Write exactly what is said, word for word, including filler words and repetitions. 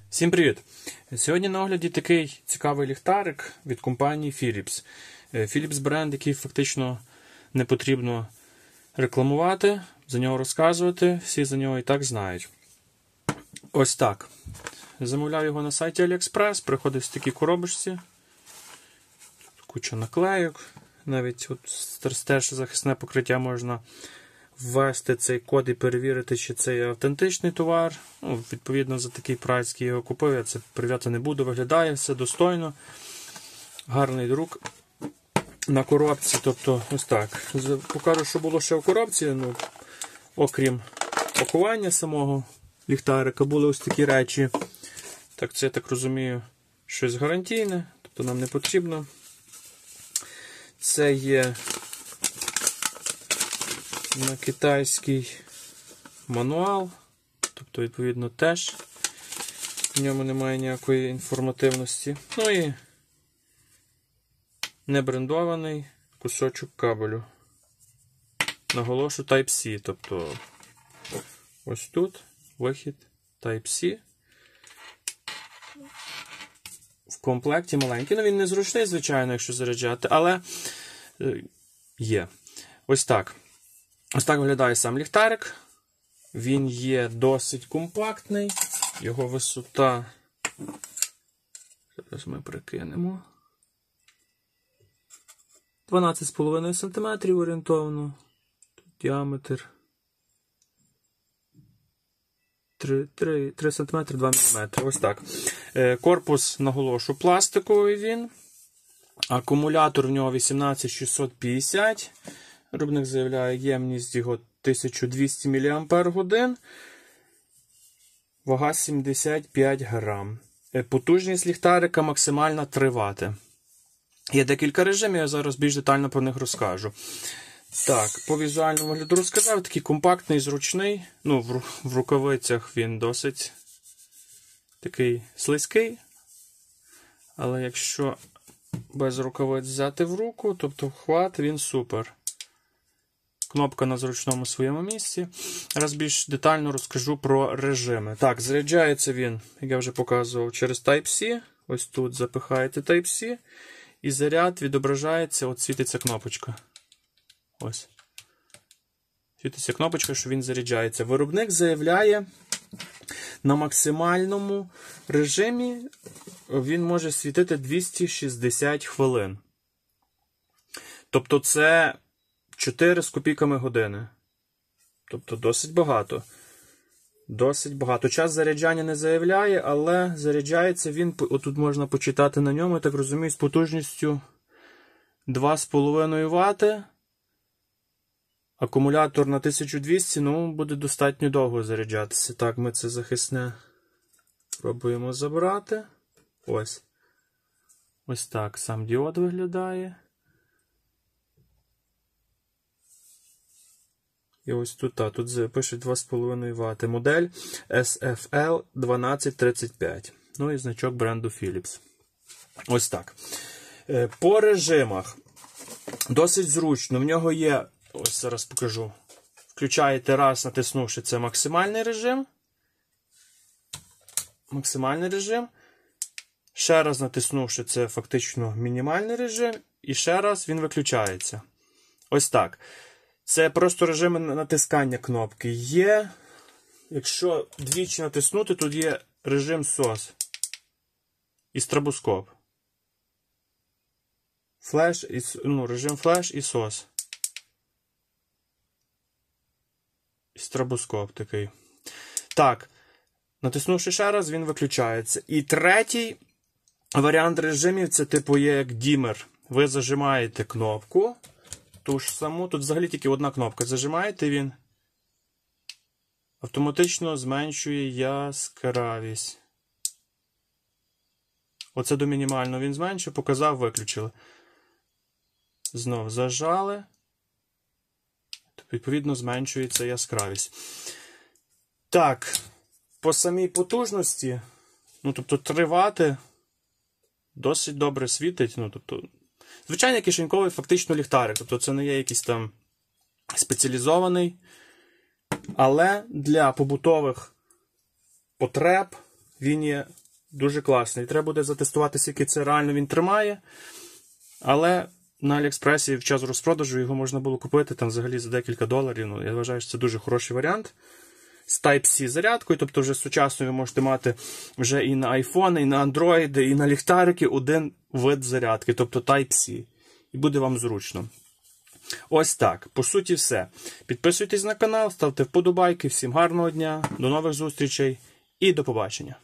Всім привіт! Сьогодні на огляді такий цікавий ліхтарик від компанії Philips. Philips бренд, який фактично не потрібно рекламувати, за нього розказувати, всі за нього і так знають. Ось так. Замовляв його на сайті AliExpress, приходить в такій коробочці. Куча наклейок. Навіть от теж захисне покриття можна ввести цей код і перевірити, чи це є автентичний товар. Ну, відповідно, за такий прайс, який я його купив, я це перевіряти не буду. Виглядає все достойно. Гарний друк на коробці. Тобто, ось так. Покажу, що було ще в коробці. Ну, окрім пакування самого ліхтарика, були ось такі речі. Так, це, я так розумію, щось гарантійне. Тобто нам не потрібно. Це є на китайський мануал, тобто, відповідно, теж в ньому немає ніякої інформативності. Ну і небрендований кусочок кабелю. Наголошу Type-C, тобто ось тут вихід Type-C. В комплекті маленький. Ну, він не зручний, звичайно, якщо заряджати, але є. Ось так. Ось так виглядає сам ліхтарик. Він є досить компактний. Його висота, зараз ми прикинемо, дванадцять з половиною сантиметрів орієнтовно. Тут діаметр три сантиметри, два міліметри. Ось так. Корпус, наголошу, пластиковий він. Акумулятор в нього вісімнадцять шістсот п'ятдесят. Виробник заявляє ємність його тисяча двісті міліампер-годин. Вага сімдесят п'ять грам. Потужність ліхтарика максимальна три вати. Є декілька режимів, я зараз більш детально про них розкажу. Так, по візуальному вигляду розказав. Такий компактний, зручний. Ну, в, в рукавицях він досить такий слизький. Але якщо без рукавиць взяти в руку, тобто хват, він супер. Кнопка на зручному своєму місці. Зараз більш детально розкажу про режими. Так, заряджається він, як я вже показував, через Type-C. Ось тут запихаєте Type-C. І заряд відображається, от світиться кнопочка. Ось. Світиться кнопочка, що він заряджається. Виробник заявляє, на максимальному режимі він може світити двісті шістдесят хвилин. Тобто це чотири з копійками години. Тобто досить багато. Досить багато. Час заряджання не заявляє, але заряджається він, отут можна почитати на ньому, я так розумію, з потужністю два з половиною вати. Акумулятор на тисячу двісті, ну, буде достатньо довго заряджатися. Так, ми це захисне пробуємо забрати. Ось. Ось так сам діод виглядає. І ось тут, а, тут пише два з половиною вати. Модель ес еф ел дванадцять тридцять п'ять. Ну і значок бренду Philips. Ось так. По режимах. Досить зручно. В нього є, ось зараз покажу. Включаєте раз, натиснувши, це максимальний режим. Максимальний режим. Ще раз натиснувши, це фактично мінімальний режим. І ще раз він виключається. Ось так. Це просто режими натискання кнопки. Є, якщо двічі натиснути, тут є режим сос і стробоскоп. Флеш, і, ну, режим флеш і сос. І стробоскоп такий. Так, натиснувши ще раз, він виключається. І третій варіант режимів, це типу є як дімер. Ви зажимаєте кнопку. Ту ж саму, тут взагалі тільки одна кнопка. Зажимаєте, він автоматично зменшує яскравість. Оце до мінімального він зменшив, показав, виключили. Знов зажали. Відповідно, зменшується яскравість. Так, по самій потужності, ну, тобто три вати, досить добре світить, ну, тобто, звичайний кишеньковий фактично ліхтарик, тобто це не є якийсь там спеціалізований, але для побутових потреб він є Дуже класний. Треба буде затестувати, скільки це реально він тримає. Але на Аліекспресі в час розпродажу його можна було купити там взагалі за декілька доларів. Ну, я вважаю, що це дуже хороший варіант. З Type-C зарядкою, тобто вже сучасно ви можете мати вже і на iPhone, і на Android, і на ліхтарики один вид зарядки, тобто Type-C. І буде вам зручно. Ось так. По суті все. Підписуйтесь на канал, ставте вподобайки. Всім гарного дня, до нових зустрічей і до побачення.